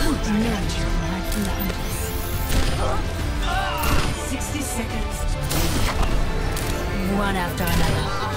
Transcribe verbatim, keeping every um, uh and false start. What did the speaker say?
No one can hide from the hunters. Sixty seconds. One after another.